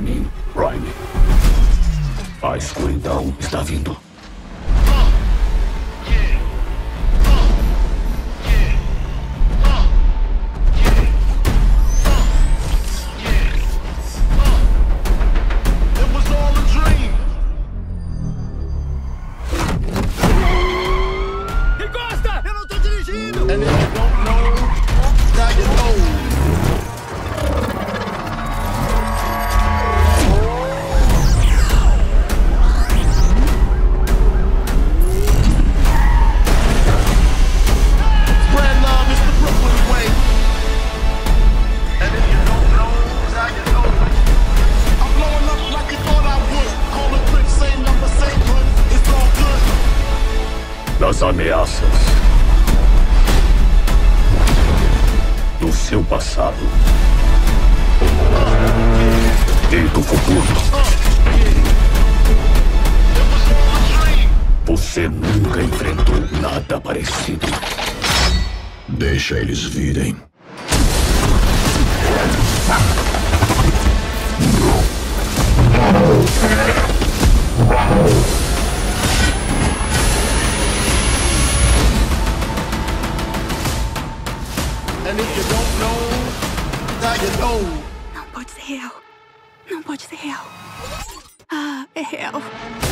mim, Prime. A escuridão está vindo. Das ameaças do seu passado e do futuro. Você nunca enfrentou nada parecido. Deixa eles virem. And if you don't know, now you know. Não pode ser real. Não pode ser real. Ah, é real.